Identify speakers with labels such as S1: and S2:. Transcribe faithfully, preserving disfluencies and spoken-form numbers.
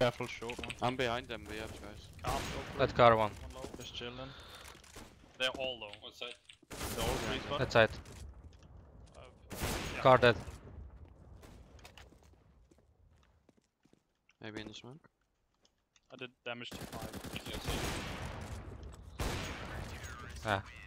S1: Careful, short one.
S2: I'm behind them, we have guys.
S1: Calm, go for
S3: That
S1: it.
S3: car one.
S1: One low, just chilling. They're all low.
S4: What side?
S1: They're all three spot.
S3: That side.
S1: Uh, yeah.
S3: Car dead.
S2: Maybe in the smoke.
S1: I did damage to five.
S4: Yeah, same.
S3: Ah,